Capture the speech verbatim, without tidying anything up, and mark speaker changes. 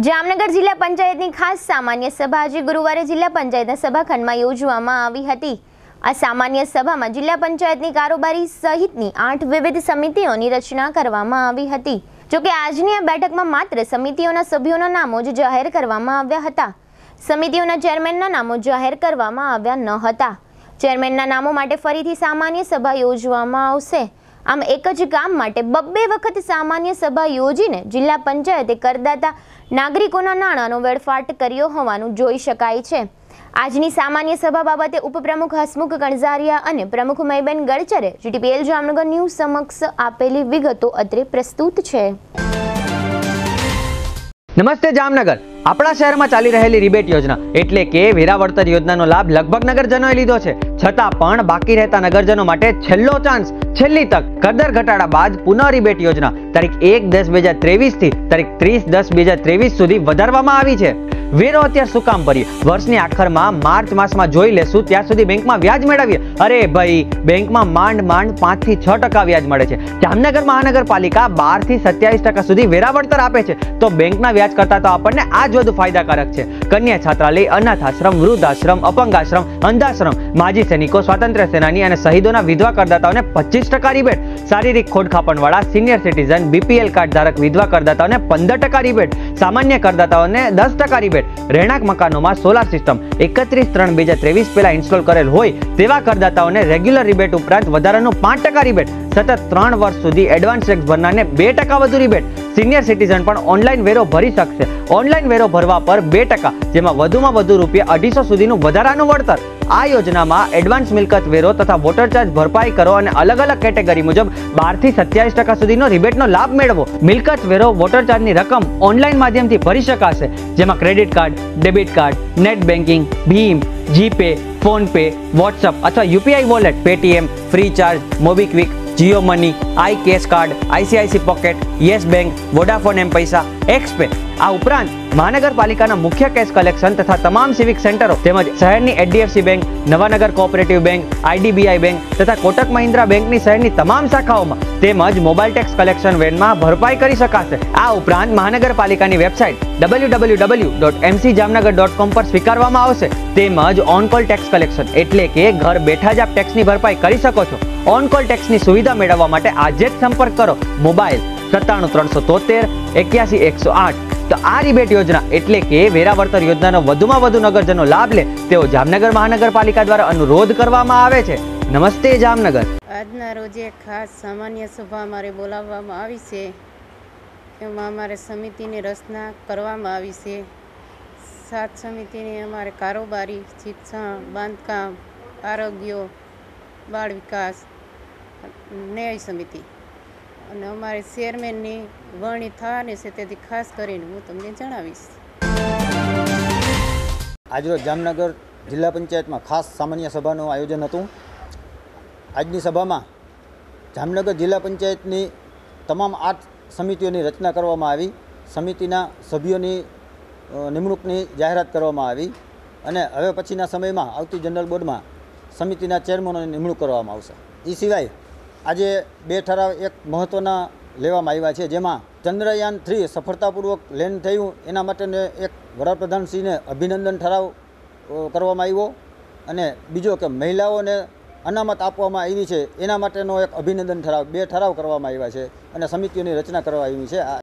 Speaker 1: જામનગર જિલ્લા પંચાયતની ખાસ સામાન્ય સભા આજે ગુરુવારે જિલ્લા પંચાયતના સભાખંડમાં યોજવામાં આવી હતી। આ સામાન્ય સભામાં જિલ્લા પંચાયતની કારોબારી સહિતની આઠ વિવિધ સમિતિઓની રચના કરવામાં આવી હતી। જો કે આજની આ બેઠકમાં માત્ર સમિતિઓના સભ્યોના નામો જ જાહેર કરવામાં આવ્યા હતા। સમિતિઓના ચેરમેનના નામો જાહેર કરવામાં આવ્યા ન હતા। ચેરમેનના નામો માટે ફરીથી સામાન્ય સભા યોજવામાં આવશે। આમ એક જ કામ માટે બબ્બે વખત સામાન્ય સભા યોજીને જિલ્લા પંચાયતે કરદાતા નાગરિકોના નાણાંનો વેડફાટ કર્યો હોવાનું જોઈ શકાય છે। આજની સામાન્ય સભા બાબતે ઉપપ્રમુખ હસમુખ કણઝારિયા અને પ્રમુખ મયબેન ગડચરે જીટીપીએલ જામનગર ન્યૂઝ સમક્ષ આપેલી વિગતો અત્રે પ્રસ્તુત છે।
Speaker 2: નમસ્તે જામનગર। આપણા શહેરમાં ચાલી રહેલી રિબેટ યોજના એટલે કે વેરા વળતર યોજનાનો લાભ લગભગ નગરજનોએ લીધો છે, છતાં પણ બાકી રહેતા નગરજનો માટે છેલ્લો ચાન્સ, છેલ્લી તક કરદર ઘટાડા બાદ પુનઃ રિબેટ યોજના તારીખ એક દસ બે હજાર ત્રેવીસ થી તારીખ ત્રીસ દસ બે હજાર ત્રેવીસ સુધી વધારવામાં આવી છે। વેરો અત્યારે શું કામ ભરીએ? વર્ષની આખરમાં માર્ચ માસમાં જોઈ લેશું ત્યાં સુધી બેંકમાં વ્યાજ મેળવીએ। અરે ભાઈ, બેંકમાં માંડ માંડ પાંચ થી છ ટકા વ્યાજ મળે છે। જામનગર મહાનગરપાલિકા બાર થી સત્યાવીસ ટકા સુધી વેરા વળતર આપે છે, તો બેંકના વ્યાજ કરતા તો આપણને આ જ વધુ ફાયદાકારક છે। કન્યા છાત્રાલય, અનાથ આશ્રમ, વૃદ્ધ આશ્રમ, અપંગ આશ્રમ, અંધાશ્રમ, માજી સૈનિકો, સ્વાતંત્ર્ય સેનાની અને શહીદોના વિધવા કરદાતાઓને પચીસ ટકા રિબેટ, શારીરિક ખોડખાપણવાળા, સિનિયર સિટીઝન, બીપીએલ કાર્ડ ધારક વિધવા કરદાતાઓને પંદર ટકા રિબેટ, સામાન્ય કરદાતાઓને દસ ટકા રિબેટ, રહેણાંક મકાનોમાં સોલાર સિસ્ટમ એકત્રીસ ત્રણ બે હજાર ત્રેવીસ પહેલા ઇન્સ્ટોલ કરેલ હોય તેવા કરદાતાઓને રેગ્યુલર રિબેટ ઉપરાંત વધારાનું પાંચ ટકા રિબેટ, સતત ત્રણ વર્ષ સુધી એડવાન્સ ટેક્સ ભરનારને બે ટકા વધુ રિબેટ, સિનિયર સિટીઝન પણ ઓનલાઈન વેરો ભરી શકશે। ઓનલાઈન વેરો ભરવા પર બે ટકા, જેમાં વધુમાં વધુ રૂપિયા અઢીસો સુધીનું વધારાનું વળતર। આ યોજનામાં એડવાન્સ મિલકત વેરો તથા વોટર ચાર્જ ભરપાઈ કરો અને અલગ અલગ કેટેગરી મુજબ બાર થી સત્યાવીસ ટકા સુધીનો રિબેટનો લાભ મેળવો। મિલકત વેરો વોટર ચાર્જની રકમ ઓનલાઈન માધ્યમથી ભરી શકાશે, જેમાં credit card, debit card, net banking, ભીમ, જીપે, ફોન પે, વોટ્સઅપ અથવા UPI wallet, Paytm, FreeCharge, MobiKwik, Jio money, I cash card, ICICI pocket, yes bank, Vodafone M Pesa, Xpay. આ ઉપરાંત મહાનગરપાલિકાના મુખ્ય કેશ કલેક્શન તથા તમામ સિવિક સેન્ટરો તેમજ શહેરની HDFC bank, Nawanagar cooperative bank, IDBI bank તથા કોટક મહિન્દ્રા બેંકની શહેરની તમામ શાખાઓમાં તેમજ મોબાઈલ ટેક્સ કલેક્શન વેનમાં ભરપાઈ કરી શકાશે। આ ઉપરાંત મહાનગરપાલિકાની website W W W dot MC Jamnagar dot com પર સ્વીકારવામાં આવશે। તેમજ ઓન કોલ ટેક્સ કલેક્શન એટલે કે ઘર બેઠા જ આપ ટેક્સની ભરપાઈ કરી શકો છો। ઓન કોલ ટેક્સની સુવિધા મેળવવા માટે આજે જ સંપર્ક કરો મોબાઈલ સત્તાણું ત્રણસો તોતેર એક્યાસી એકસો આઠ। તો આ રિબેટ યોજના એટલે કે વેરા વળતર યોજનાનો વધુમાં વધુ નગરજનો લાભ લે તેવો જામનગર મહાનગરપાલિકા દ્વારા અનુરોધ કરવામાં આવે છે। નમસ્તે જામનગર।
Speaker 3: આજના રોજે ખાસ સામાન્ય સભા અમારે બોલાવવામાં આવી છે, એમાં અમારે સમિતિની રચના કરવામાં આવી છે। સાત સમિતિની અમારે કારોબારી, શિક્ષણ, બાંધકામ, આરોગ્ય, બાળ વિકાસ, ન્યાય સમિતિ અને અમારે ચેરમેનની વરણી થવાની છે, તેથી ખાસ કરીને હું તમને જણાવીશ।
Speaker 4: આજરોજ જામનગર જિલ્લા પંચાયતમાં ખાસ સામાન્ય સભાનું આયોજન હતું। આજની સભામાં જામનગર જિલ્લા પંચાયતની તમામ આઠ સમિતિઓની રચના કરવામાં આવી। સમિતિના સભ્યોની નિમણૂકની જાહેરાત કરવામાં આવી અને હવે પછીના સમયમાં આવતી જનરલ બોર્ડમાં સમિતિના ચેરમેનોની નિમણૂક કરવામાં આવશે। એ સિવાય આજે બે ઠરાવ એક મહત્ત્વના લેવામાં આવ્યા છે, જેમાં ચંદ્રયાન થ્રી સફળતાપૂર્વક લેન્ડ થયું એના માટેને એક વડાપ્રધાનશ્રીને અભિનંદન ઠરાવ કરવામાં આવ્યો અને બીજો કે મહિલાઓને અનામત આપવામાં આવી છે એના માટેનો એક અભિનંદન ઠરાવ, બે ઠરાવ કરવામાં આવ્યા છે અને સમિતિઓની રચના કરવામાં આવી છે।